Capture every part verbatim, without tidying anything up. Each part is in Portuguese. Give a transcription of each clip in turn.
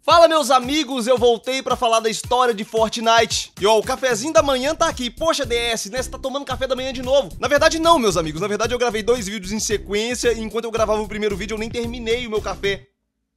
Fala, meus amigos, eu voltei pra falar da história de Fortnite. E ó, o cafezinho da manhã tá aqui. Poxa, D S, né? Você tá tomando café da manhã de novo. Na verdade não, meus amigos. Na verdade eu gravei dois vídeos em sequência e enquanto eu gravava o primeiro vídeo eu nem terminei o meu café.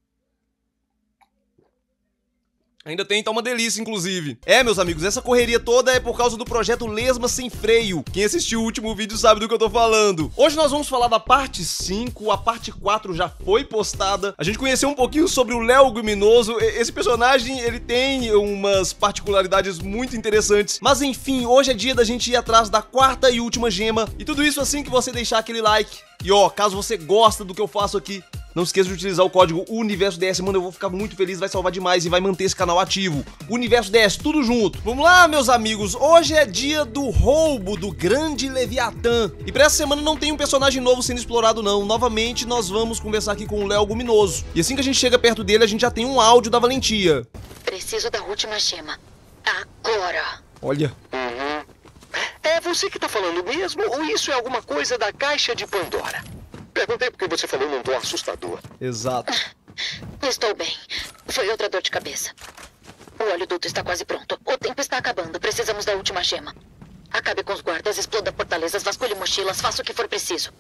Ainda tem, tá uma delícia, inclusive. É, meus amigos, essa correria toda é por causa do projeto Lesma Sem Freio. Quem assistiu o último vídeo sabe do que eu tô falando. Hoje nós vamos falar da parte cinco, a parte quatro já foi postada. A gente conheceu um pouquinho sobre o Léo Guminoso. Esse personagem, ele tem umas particularidades muito interessantes. Mas enfim, hoje é dia da gente ir atrás da quarta e última gema. E tudo isso assim que você deixar aquele like. E ó, caso você gosta do que eu faço aqui, não esqueça de utilizar o código UNIVERSODS, mano, eu vou ficar muito feliz, vai salvar demais e vai manter esse canal ativo. UNIVERSODS, tudo junto. Vamos lá, meus amigos, hoje é dia do roubo do grande Leviatã. E pra essa semana não tem um personagem novo sendo explorado não. Novamente nós vamos conversar aqui com o Léo Guminoso. E assim que a gente chega perto dele, a gente já tem um áudio da Valentia. Preciso da última gema. Agora. Olha. Uhum. É você que tá falando mesmo ou isso é alguma coisa da caixa de Pandora? Perguntei porque você falou num tom assustador. Exato. Estou bem. Foi outra dor de cabeça. O oleoduto está quase pronto. O tempo está acabando. Precisamos da última gema. Acabe com os guardas, exploda fortalezas, vasculhe mochilas, faça o que for preciso.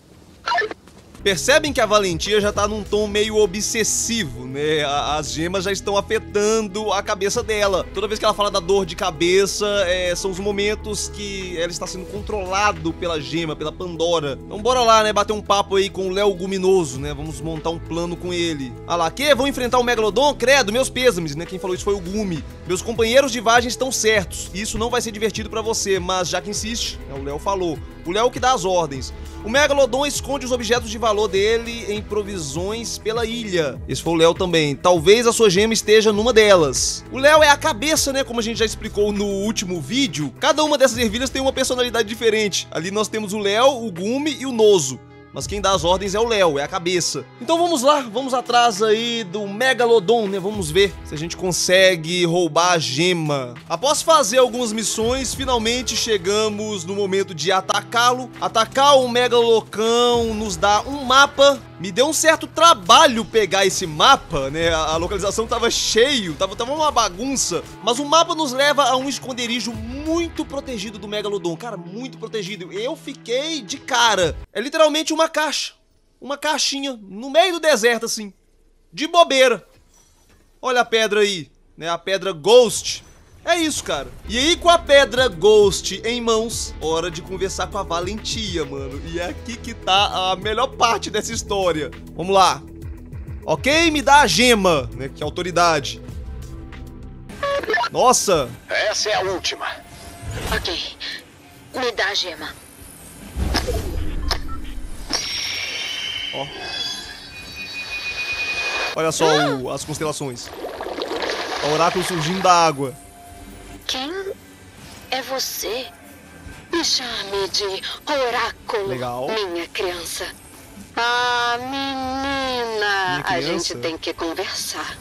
Percebem que a Valentia já tá num tom meio obsessivo, né? As gemas já estão afetando a cabeça dela. Toda vez que ela fala da dor de cabeça, é, são os momentos que ela está sendo controlado pela gema, pela Pandora. Então bora lá, né? Bater um papo aí com o Léo Guminoso, né? Vamos montar um plano com ele. Ah lá, que? Vão enfrentar o Megalodon? Credo, meus pêsames, né? Quem falou isso foi o Gumi. Meus companheiros de vagem estão certos. Isso não vai ser divertido pra você, mas já que insiste, né? O Léo falou. O Léo que dá as ordens. O Megalodon esconde os objetos de valor dele em provisões pela ilha. Esse foi o Léo também. Talvez a sua gema esteja numa delas. O Léo é a cabeça, né? Como a gente já explicou no último vídeo. Cada uma dessas ervilhas tem uma personalidade diferente. Ali nós temos o Léo, o Gumi e o Nozo. Mas quem dá as ordens é o Léo, é a cabeça. Então vamos lá, vamos atrás aí do Megalodon, né? Vamos ver se a gente consegue roubar a gema. Após fazer algumas missões, finalmente chegamos no momento de atacá-lo. Atacar o Megalocão nos dá um mapa. Me deu um certo trabalho pegar esse mapa, né? A localização tava cheio, tava, tava uma bagunça. Mas o mapa nos leva a um esconderijo muito protegido do Megalodon. Cara, muito protegido. Eu fiquei de cara. É literalmente uma caixa. Uma caixinha no meio do deserto, assim. De bobeira. Olha a pedra aí, né? A pedra Ghost. É isso, cara. E aí, com a pedra Ghost em mãos, hora de conversar com a Valentia, mano. E é aqui que tá a melhor parte dessa história. Vamos lá. Ok, me dá a gema, né? Que é autoridade. Nossa. Essa é a última. Ok. Me dá a gema. Ó. Olha só o, as constelações. O oráculo surgindo da água. Quem é você? Me chame de Oráculo, Legal. minha criança. Ah, menina, Minha a criança? gente tem que conversar.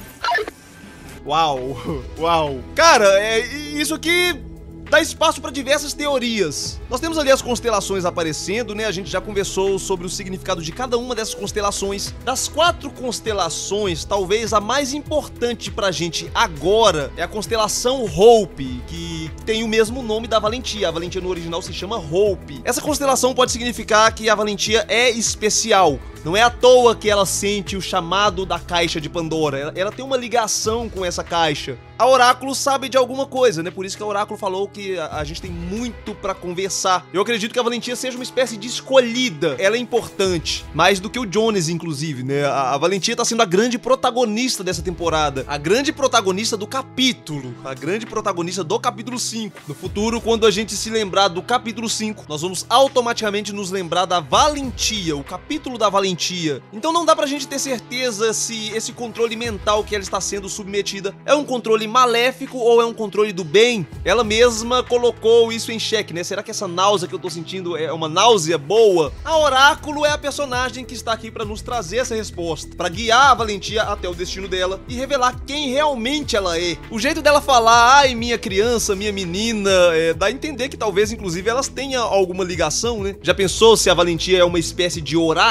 Uau, uau. Cara, é, isso aqui dá espaço para diversas teorias. Nós temos ali as constelações aparecendo, né? A gente já conversou sobre o significado de cada uma dessas constelações. Das quatro constelações, talvez a mais importante pra gente agora é a constelação Hope, que tem o mesmo nome da Valentia. A Valentia no original se chama Hope. Essa constelação pode significar que a Valentia é especial. Não é à toa que ela sente o chamado da caixa de Pandora. Ela, ela tem uma ligação com essa caixa. A Oráculo sabe de alguma coisa, né? Por isso que a Oráculo falou que a, a gente tem muito pra conversar. Eu acredito que a Valentia seja uma espécie de escolhida. Ela é importante. Mais do que o Jones, inclusive, né? A, a Valentia tá sendo a grande protagonista dessa temporada. A grande protagonista do capítulo. A grande protagonista do capítulo cinco. No futuro, quando a gente se lembrar do capítulo cinco, nós vamos automaticamente nos lembrar da Valentia. O capítulo da Valentia. Então não dá pra gente ter certeza se esse controle mental que ela está sendo submetida é um controle maléfico ou é um controle do bem. Ela mesma colocou isso em xeque, né? Será que essa náusea que eu tô sentindo é uma náusea boa? A Oráculo é a personagem que está aqui pra nos trazer essa resposta, pra guiar a Valentia até o destino dela e revelar quem realmente ela é. O jeito dela falar, ai, minha criança, minha menina, é, dá a entender que talvez, inclusive, elas tenham alguma ligação, né? Já pensou se a Valentia é uma espécie de oráculo?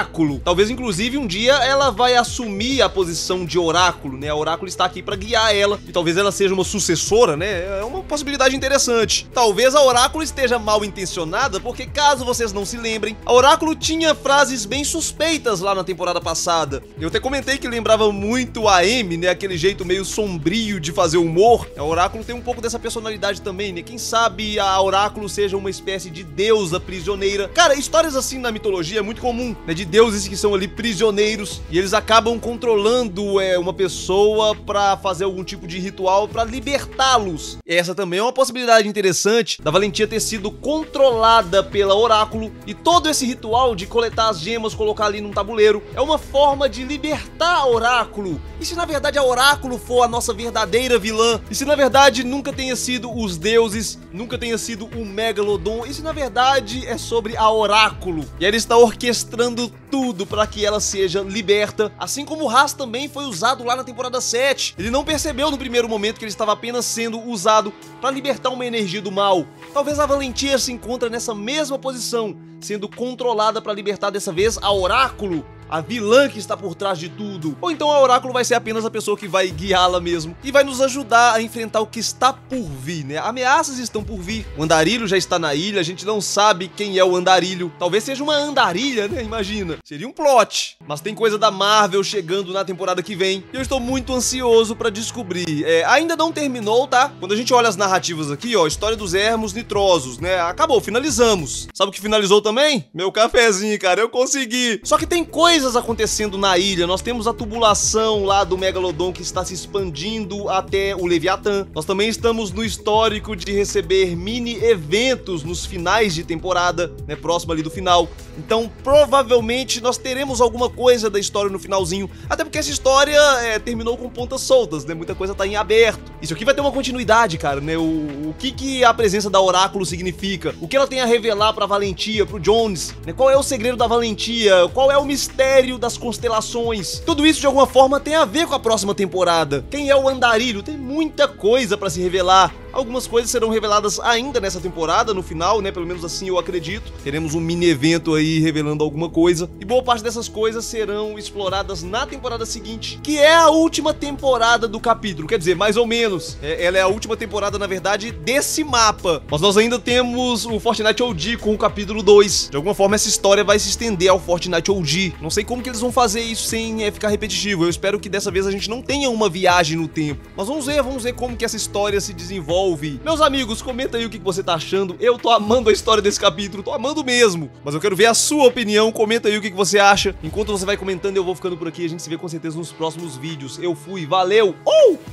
Talvez, inclusive, um dia ela vai assumir a posição de oráculo, né? A oráculo está aqui pra guiar ela e talvez ela seja uma sucessora, né? É uma possibilidade interessante. Talvez a oráculo esteja mal intencionada, porque caso vocês não se lembrem, a oráculo tinha frases bem suspeitas lá na temporada passada. Eu até comentei que lembrava muito a Amy, né? Aquele jeito meio sombrio de fazer humor. A oráculo tem um pouco dessa personalidade também, né? Quem sabe a oráculo seja uma espécie de deusa prisioneira. Cara, histórias assim na mitologia é muito comum, né? De deuses que são ali prisioneiros e eles acabam controlando é, uma pessoa pra fazer algum tipo de ritual pra libertá-los. Essa também é uma possibilidade interessante da Valentia ter sido controlada pela oráculo, e todo esse ritual de coletar as gemas, colocar ali num tabuleiro, é uma forma de libertar a oráculo. E se na verdade a oráculo for a nossa verdadeira vilã? E se na verdade nunca tenha sido os deuses, nunca tenha sido o Megalodon? E se na verdade é sobre a oráculo? E ele está orquestrando tudo para que ela seja liberta, assim como o Ras também foi usado lá na temporada sete. Ele não percebeu no primeiro momento que ele estava apenas sendo usado para libertar uma energia do mal. Talvez a Valentia se encontre nessa mesma posição, sendo controlada para libertar dessa vez a oráculo, a vilã que está por trás de tudo. Ou então a oráculo vai ser apenas a pessoa que vai guiá-la mesmo e vai nos ajudar a enfrentar o que está por vir, né? Ameaças estão por vir. O andarilho já está na ilha, a gente não sabe quem é o andarilho. Talvez seja uma andarilha, né? Imagina. Seria um plot. Mas tem coisa da Marvel chegando na temporada que vem e eu estou muito ansioso para descobrir. É, ainda não terminou, tá? Quando a gente olha as narrativas aqui, ó, história dos ermos nitrosos, né? Acabou, finalizamos. Sabe o que finalizou também? Meu cafezinho, cara, eu consegui. Só que tem coisa acontecendo na ilha. Nós temos a tubulação lá do Megalodon que está se expandindo até o Leviatã. Nós também estamos no histórico de receber mini eventos nos finais de temporada, né, próximo ali do final. Então provavelmente nós teremos alguma coisa da história no finalzinho, até porque essa história é, terminou com pontas soltas, né? Muita coisa tá em aberto. Isso aqui vai ter uma continuidade, cara, né? O, o que que a presença da oráculo significa? O que ela tem a revelar pra Valentia, pro Jones, né? Qual é o segredo da Valentia? Qual é o mistério das constelações? Tudo isso de alguma forma tem a ver com a próxima temporada. Quem é o andarilho? Tem muita coisa pra se revelar. Algumas coisas serão reveladas ainda nessa temporada, no final, né? Pelo menos assim eu acredito. Teremos um mini evento aí revelando alguma coisa. E boa parte dessas coisas serão exploradas na temporada seguinte, que é a última temporada do capítulo. Quer dizer, mais ou menos. É, ela é a última temporada, na verdade, desse mapa. Mas nós ainda temos o Fortnite O G com o capítulo dois. De alguma forma, essa história vai se estender ao Fortnite O G. Não sei como que eles vão fazer isso sem é, ficar repetitivo. Eu espero que dessa vez a gente não tenha uma viagem no tempo. Mas vamos ver, vamos ver como que essa história se desenvolve. Meus amigos, comenta aí o que você tá achando. Eu tô amando a história desse capítulo, tô amando mesmo. Mas eu quero ver a sua opinião, comenta aí o que você acha. Enquanto você vai comentando, eu vou ficando por aqui. A gente se vê com certeza nos próximos vídeos. Eu fui, valeu! Uh!